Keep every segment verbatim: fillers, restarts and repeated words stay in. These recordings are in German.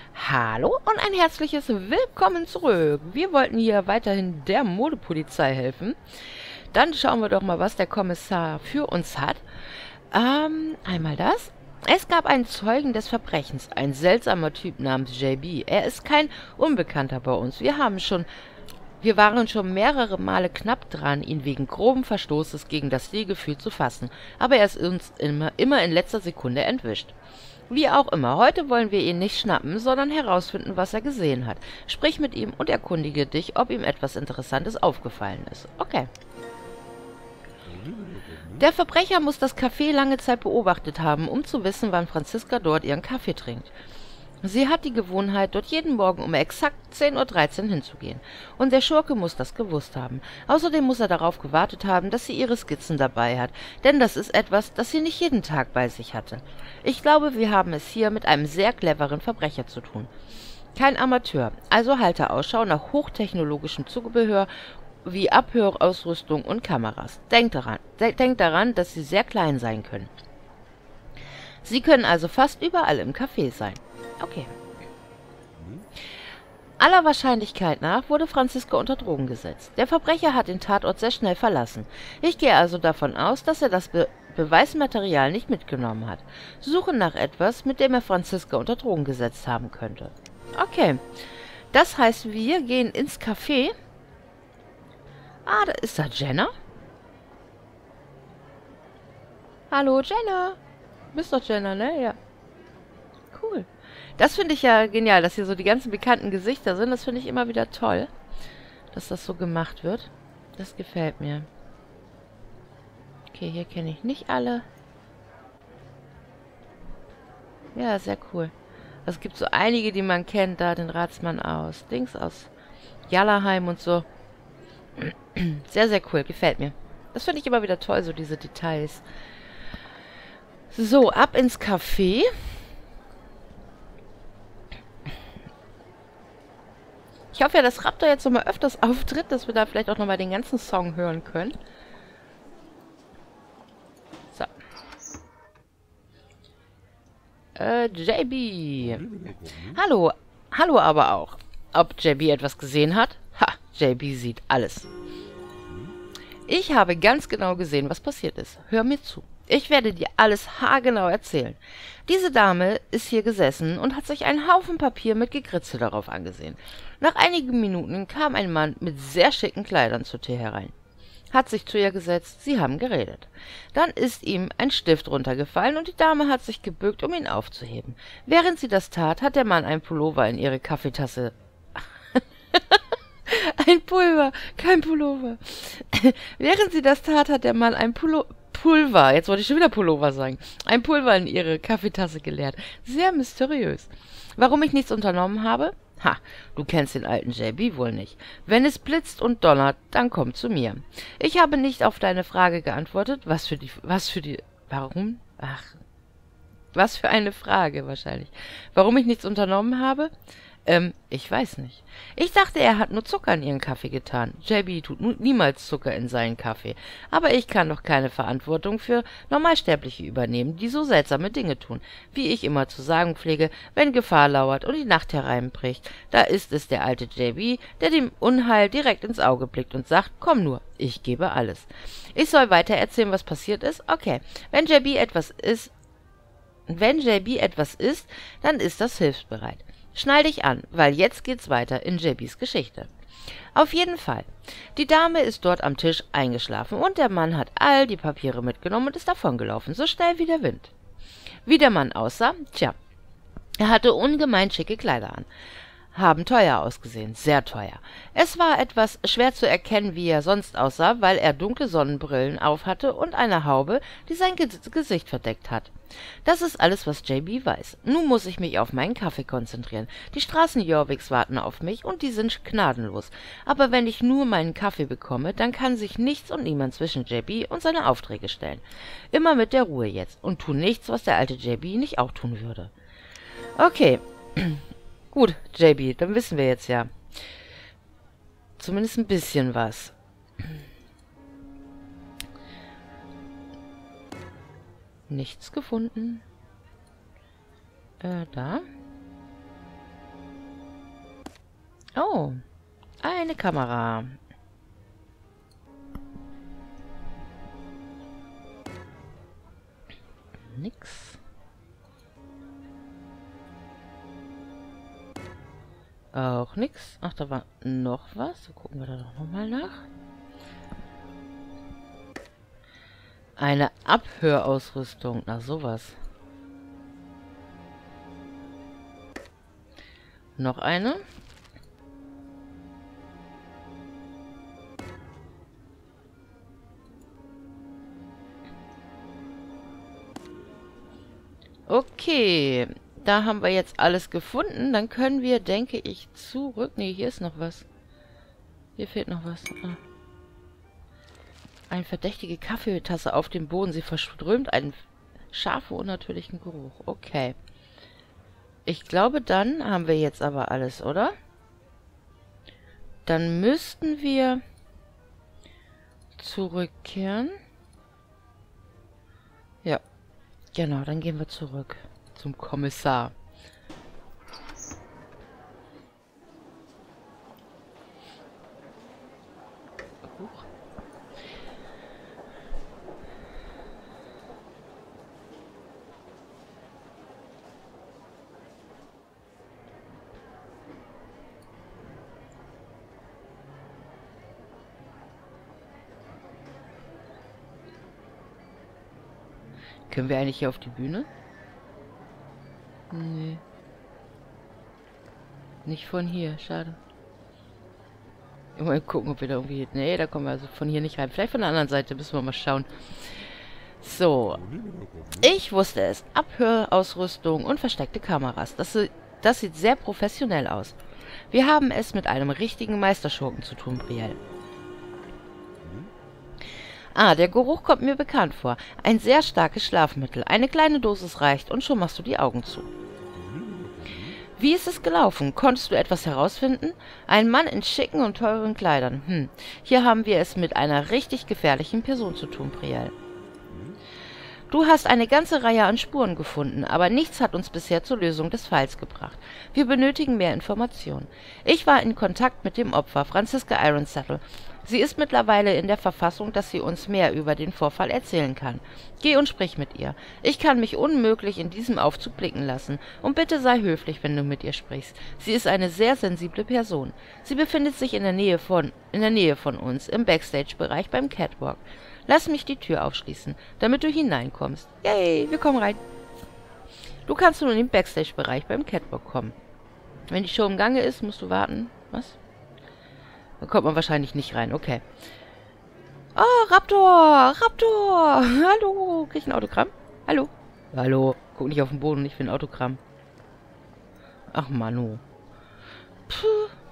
Hallo und ein herzliches Willkommen zurück. Wir wollten hier weiterhin der Modepolizei helfen. Dann schauen wir doch mal, was der Kommissar für uns hat. Ähm, einmal das. Es gab einen Zeugen des Verbrechens, ein seltsamer Typ namens J B. Er ist kein Unbekannter bei uns. Wir haben schon, wir waren schon mehrere Male knapp dran, ihn wegen groben Verstoßes gegen das Stilgefühl zu fassen. Aber er ist uns immer, immer in letzter Sekunde entwischt. Wie auch immer, heute wollen wir ihn nicht schnappen, sondern herausfinden, was er gesehen hat. Sprich mit ihm und erkundige dich, ob ihm etwas Interessantes aufgefallen ist. Okay. Der Verbrecher muss das Café lange Zeit beobachtet haben, um zu wissen, wann Franziska dort ihren Kaffee trinkt. Sie hat die Gewohnheit, dort jeden Morgen um exakt zehn Uhr dreizehn hinzugehen. Und der Schurke muss das gewusst haben. Außerdem muss er darauf gewartet haben, dass sie ihre Skizzen dabei hat, denn das ist etwas, das sie nicht jeden Tag bei sich hatte. Ich glaube, wir haben es hier mit einem sehr cleveren Verbrecher zu tun. Kein Amateur, also halte Ausschau nach hochtechnologischem Zubehör wie Abhörausrüstung und Kameras. Denkt daran, de denkt daran, dass sie sehr klein sein können. Sie können also fast überall im Café sein. Okay. Aller Wahrscheinlichkeit nach wurde Franziska unter Drogen gesetzt. Der Verbrecher hat den Tatort sehr schnell verlassen. Ich gehe also davon aus, dass er das Be Beweismaterial nicht mitgenommen hat. Suche nach etwas, mit dem er Franziska unter Drogen gesetzt haben könnte. Okay. Das heißt, wir gehen ins Café. Ah, da ist da Jenna. Hallo, Jenna. Du bist doch Jenna, ne? Ja. Cool. Das finde ich ja genial, dass hier so die ganzen bekannten Gesichter sind. Das finde ich immer wieder toll, dass das so gemacht wird. Das gefällt mir. Okay, hier kenne ich nicht alle. Ja, sehr cool. Es gibt so einige, die man kennt. Da den Ratsmann aus Dings, aus Jallerheim und so. Sehr, sehr cool. Gefällt mir. Das finde ich immer wieder toll, so diese Details. So, ab ins Café. Ich hoffe ja, dass Raptor jetzt nochmal öfters auftritt, dass wir da vielleicht auch nochmal den ganzen Song hören können. So. Äh, J B. Hallo. Hallo aber auch. Ob J B etwas gesehen hat? Ha, J B sieht alles. Ich habe ganz genau gesehen, was passiert ist. Hör mir zu. Ich werde dir alles haargenau erzählen. Diese Dame ist hier gesessen und hat sich einen Haufen Papier mit Gekritzel darauf angesehen. Nach einigen Minuten kam ein Mann mit sehr schicken Kleidern zur Tür herein. Hat sich zu ihr gesetzt, sie haben geredet. Dann ist ihm ein Stift runtergefallen und die Dame hat sich gebückt, um ihn aufzuheben. Während sie das tat, hat der Mann einen Pullover in ihre Kaffeetasse... Ein Pulver, kein Pullover. Während sie das tat, hat der Mann ein Pullo Pulver, jetzt wollte ich schon wieder Pullover sagen, ein Pulver in ihre Kaffeetasse geleert. Sehr mysteriös. Warum ich nichts unternommen habe? Ha, du kennst den alten J B wohl nicht. Wenn es blitzt und donnert, dann komm zu mir. Ich habe nicht auf deine Frage geantwortet. Was für die, was für die, warum? Ach, was für eine Frage wahrscheinlich. Warum ich nichts unternommen habe? Ähm, ich weiß nicht. Ich dachte, er hat nur Zucker in ihren Kaffee getan. J B tut niemals Zucker in seinen Kaffee. Aber ich kann doch keine Verantwortung für Normalsterbliche übernehmen, die so seltsame Dinge tun. Wie ich immer zu sagen pflege, wenn Gefahr lauert und die Nacht hereinbricht, da ist es der alte J B, der dem Unheil direkt ins Auge blickt und sagt, komm nur, ich gebe alles. Ich soll weiter erzählen, was passiert ist? Okay. Wenn J B etwas ist, wenn J B etwas ist, dann ist das hilfsbereit. Schnall dich an, weil jetzt geht's weiter in J Bs Geschichte. Auf jeden Fall. Die Dame ist dort am Tisch eingeschlafen und der Mann hat all die Papiere mitgenommen und ist davongelaufen, so schnell wie der Wind. Wie der Mann aussah? Tja, er hatte ungemein schicke Kleider an. Haben teuer ausgesehen, sehr teuer. Es war etwas schwer zu erkennen, wie er sonst aussah, weil er dunkle Sonnenbrillen aufhatte und eine Haube, die sein Gesicht verdeckt hat. Das ist alles, was J B weiß. Nun muss ich mich auf meinen Kaffee konzentrieren. Die Straßen Jorviks warten auf mich und die sind gnadenlos. Aber wenn ich nur meinen Kaffee bekomme, dann kann sich nichts und niemand zwischen J B und seine Aufträge stellen. Immer mit der Ruhe jetzt und tu nichts, was der alte J B nicht auch tun würde. Okay. Gut, J B, dann wissen wir jetzt ja zumindest ein bisschen was. Nichts gefunden. Äh, da. Oh, eine Kamera. Nix. Auch nix. Ach, da war noch was. So, gucken wir da doch nochmal nach. Eine Abhörausrüstung. Na, sowas. Noch eine. Okay. Da haben wir jetzt alles gefunden. Dann können wir, denke ich, zurück. Ne, hier ist noch was. Hier fehlt noch was. Ah. Eine verdächtige Kaffeetasse auf dem Boden. Sie verströmt einen scharfen, unnatürlichen Geruch. Okay. Ich glaube, dann haben wir jetzt aber alles, oder? Dann müssten wir zurückkehren. Ja. Genau, dann gehen wir zurück zum Kommissar. Huch. Können wir eigentlich hier auf die Bühne? Nee. Nicht von hier, schade. Mal gucken, ob wir da irgendwie... Nee, da kommen wir also von hier nicht rein. Vielleicht von der anderen Seite, müssen wir mal schauen. So. Ich wusste es. Abhörausrüstung und versteckte Kameras. Das, das sieht sehr professionell aus. Wir haben es mit einem richtigen Meisterschurken zu tun, Brielle. Ah, der Geruch kommt mir bekannt vor. Ein sehr starkes Schlafmittel. Eine kleine Dosis reicht und schon machst du die Augen zu. Wie ist es gelaufen? Konntest du etwas herausfinden? Ein Mann in schicken und teuren Kleidern. Hm, hier haben wir es mit einer richtig gefährlichen Person zu tun, Brielle. Du hast eine ganze Reihe an Spuren gefunden, aber nichts hat uns bisher zur Lösung des Falls gebracht. Wir benötigen mehr Informationen. Ich war in Kontakt mit dem Opfer, Franziska Ironsaddle. Sie ist mittlerweile in der Verfassung, dass sie uns mehr über den Vorfall erzählen kann. Geh und sprich mit ihr. Ich kann mich unmöglich in diesem Aufzug blicken lassen. Und bitte sei höflich, wenn du mit ihr sprichst. Sie ist eine sehr sensible Person. Sie befindet sich in der Nähe von, in der Nähe von uns, im Backstage-Bereich beim Catwalk. Lass mich die Tür aufschließen, damit du hineinkommst. Yay, wir kommen rein. Du kannst nun in den Backstage-Bereich beim Catwalk kommen. Wenn die Show im Gange ist, musst du warten. Was? Da kommt man wahrscheinlich nicht rein. Okay. Oh, Raptor! Raptor! Hallo! Krieg ich ein Autogramm? Hallo? Hallo. Guck nicht auf den Boden, ich will ein Autogramm. Ach, Manu. Puh.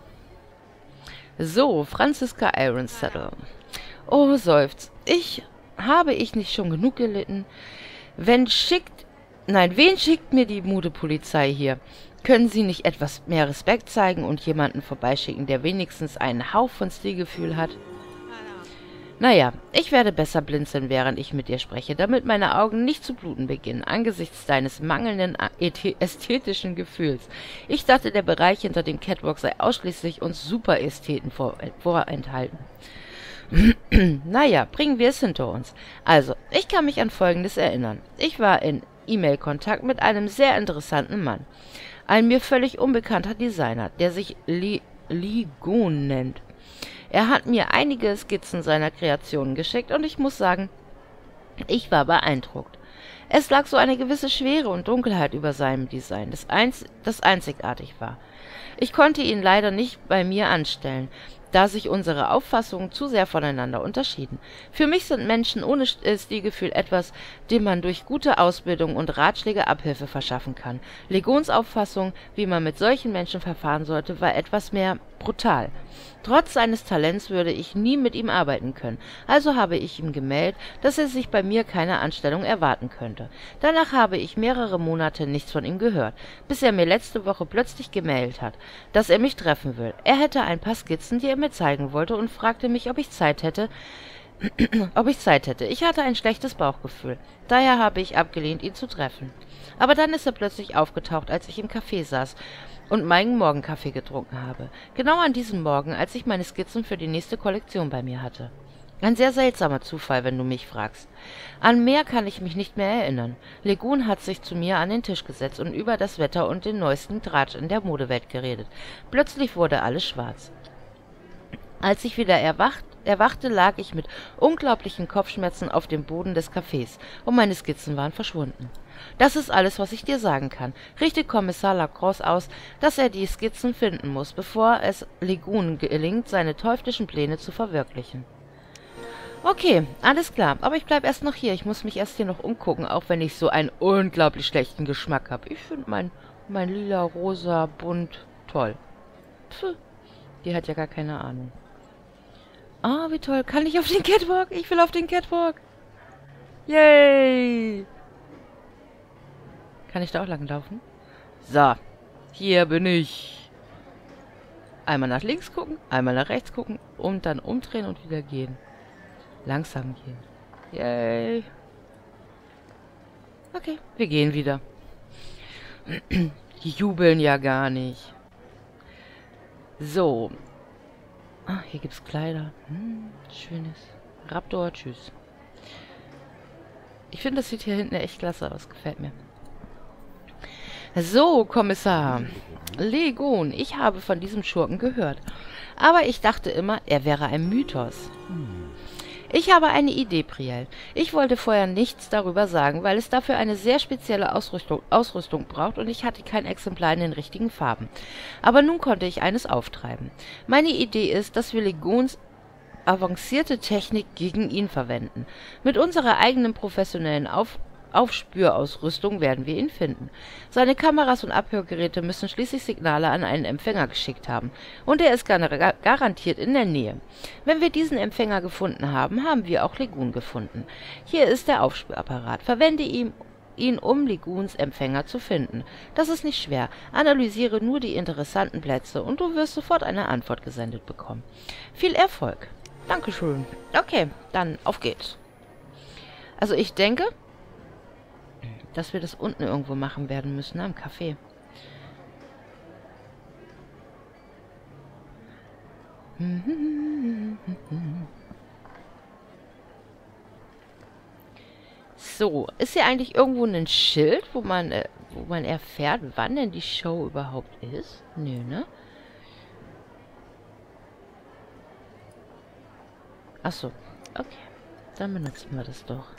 So, Franziska Ironsaddle. Oh, seufzt. Ich... Habe ich nicht schon genug gelitten? Wenn schickt... Nein, wen schickt mir die Modepolizei hier? Können Sie nicht etwas mehr Respekt zeigen und jemanden vorbeischicken, der wenigstens einen Hauch von Stilgefühl hat? Naja, ich werde besser blinzeln, während ich mit dir spreche, damit meine Augen nicht zu bluten beginnen, angesichts deines mangelnden ästhetischen Gefühls. Ich dachte, der Bereich hinter dem Catwalk sei ausschließlich uns Superästheten vor vorenthalten. Naja, bringen wir es hinter uns. Also, ich kann mich an Folgendes erinnern. Ich war in E-Mail-Kontakt mit einem sehr interessanten Mann. Ein mir völlig unbekannter Designer, der sich Li Ligon nennt. Er hat mir einige Skizzen seiner Kreationen geschickt und ich muss sagen, ich war beeindruckt. Es lag so eine gewisse Schwere und Dunkelheit über seinem Design, das, einz das einzigartig war. Ich konnte ihn leider nicht bei mir anstellen, da sich unsere Auffassungen zu sehr voneinander unterschieden. Für mich sind Menschen ohne Stilgefühl etwas, dem man durch gute Ausbildung und Ratschläge Abhilfe verschaffen kann. Legons Auffassung, wie man mit solchen Menschen verfahren sollte, war etwas mehr brutal. Trotz seines Talents würde ich nie mit ihm arbeiten können, also habe ich ihm gemeldet, dass er sich bei mir keine Anstellung erwarten könnte. Danach habe ich mehrere Monate nichts von ihm gehört, bis er mir letzte Woche plötzlich gemeldet hat, dass er mich treffen will. Er hätte ein paar Skizzen, die er mir zeigen wollte, und fragte mich, ob ich Zeit hätte, ob ich Zeit hätte. Ich hatte ein schlechtes Bauchgefühl. Daher habe ich abgelehnt, ihn zu treffen. Aber dann ist er plötzlich aufgetaucht, als ich im Café saß und meinen Morgenkaffee getrunken habe. Genau an diesem Morgen, als ich meine Skizzen für die nächste Kollektion bei mir hatte. Ein sehr seltsamer Zufall, wenn du mich fragst. An mehr kann ich mich nicht mehr erinnern. Legun hat sich zu mir an den Tisch gesetzt und über das Wetter und den neuesten Tratsch in der Modewelt geredet. Plötzlich wurde alles schwarz. Als ich wieder erwacht, erwachte, lag ich mit unglaublichen Kopfschmerzen auf dem Boden des Cafés und meine Skizzen waren verschwunden. Das ist alles, was ich dir sagen kann. Richte Kommissar Lacrosse aus, dass er die Skizzen finden muss, bevor es Legun gelingt, seine teuflischen Pläne zu verwirklichen. Okay, alles klar, aber ich bleib erst noch hier. Ich muss mich erst hier noch umgucken, auch wenn ich so einen unglaublich schlechten Geschmack habe. Ich finde mein, mein lila, rosa, bunt toll. Pff, die hat ja gar keine Ahnung. Ah, wie toll. Kann ich auf den Catwalk? Ich will auf den Catwalk. Yay! Kann ich da auch langlaufen? So, hier bin ich. Einmal nach links gucken, einmal nach rechts gucken und dann umdrehen und wieder gehen. Langsam gehen. Yay. Okay, wir gehen wieder. Die jubeln ja gar nicht. So. Ah, hier gibt's Kleider. Hm, schönes. Raptor, tschüss. Ich finde, das sieht hier hinten echt klasse aus. Gefällt mir. So, Kommissar. Legun, ich habe von diesem Schurken gehört. Aber ich dachte immer, er wäre ein Mythos. Ich habe eine Idee, Priel. Ich wollte vorher nichts darüber sagen, weil es dafür eine sehr spezielle Ausrüstung, Ausrüstung braucht und ich hatte kein Exemplar in den richtigen Farben. Aber nun konnte ich eines auftreiben. Meine Idee ist, dass wir Leguns avancierte Technik gegen ihn verwenden. Mit unserer eigenen professionellen Auf Aufspürausrüstung werden wir ihn finden. Seine Kameras und Abhörgeräte müssen schließlich Signale an einen Empfänger geschickt haben. Und er ist gar garantiert in der Nähe. Wenn wir diesen Empfänger gefunden haben, haben wir auch Legun gefunden. Hier ist der Aufspürapparat. Verwende ihn, ihn um Leguns Empfänger zu finden. Das ist nicht schwer. Analysiere nur die interessanten Plätze und du wirst sofort eine Antwort gesendet bekommen. Viel Erfolg. Dankeschön. Okay, dann auf geht's. Also ich denke, dass wir das unten irgendwo machen werden müssen, am Café. So, ist hier eigentlich irgendwo ein Schild, wo man, äh, wo man erfährt, wann denn die Show überhaupt ist? Nö, ne? Achso, okay. Dann benutzen wir das doch.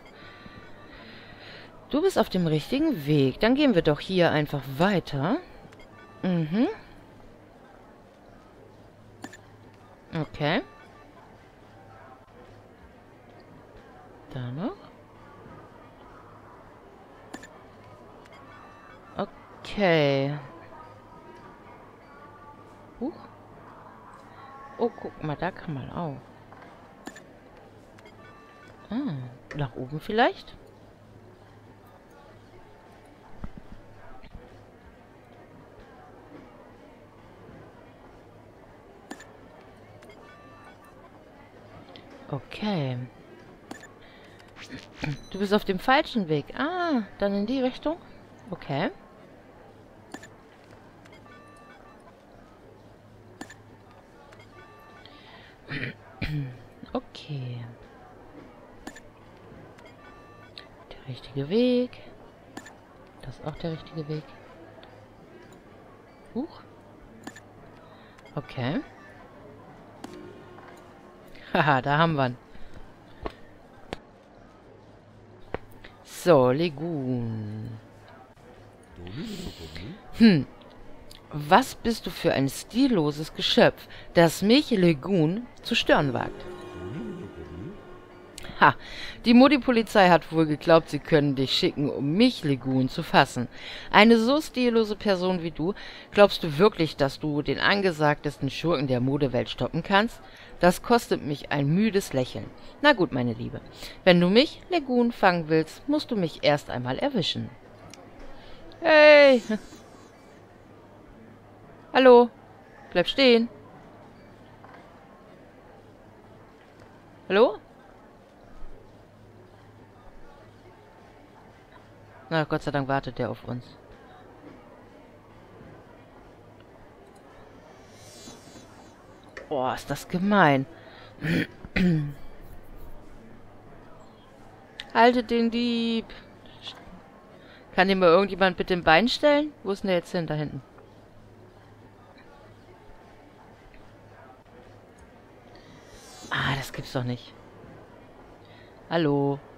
Du bist auf dem richtigen Weg. Dann gehen wir doch hier einfach weiter. Mhm. Okay. Da noch. Okay. Huch. Oh, guck mal, da kann man auch. Ah, nach oben vielleicht? Okay. Du bist auf dem falschen Weg. Ah, dann in die Richtung? Okay. Okay. Der richtige Weg. Das ist auch der richtige Weg. Huch. Okay. Haha, da haben wir ihn. So, Legun. Hm. Was bist du für ein stilloses Geschöpf, das mich, Legun, zu stören wagt? Ha, die Modi-Polizei hat wohl geglaubt, sie können dich schicken, um mich, Legun, zu fassen. Eine so stillose Person wie du, glaubst du wirklich, dass du den angesagtesten Schurken der Modewelt stoppen kannst? Das kostet mich ein müdes Lächeln. Na gut, meine Liebe, wenn du mich, Legun, fangen willst, musst du mich erst einmal erwischen. Hey! Hallo? Bleib stehen. Hallo? Na, Gott sei Dank wartet der auf uns. Oh, ist das gemein. Haltet den Dieb. Kann den mal irgendjemand bitte ein Bein stellen? Wo ist denn der jetzt hin? Da hinten. Ah, das gibt's doch nicht. Hallo.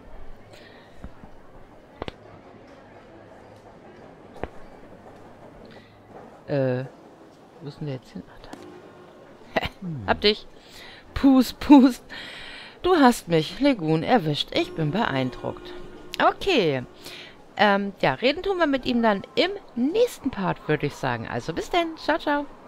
Äh, wo ist denn der jetzt hin? Ach, da. Hab dich. Pust, pust. Du hast mich, Legun, erwischt. Ich bin beeindruckt. Okay. Ähm, ja, reden tun wir mit ihm dann im nächsten Part, würde ich sagen. Also bis dann. Ciao, ciao.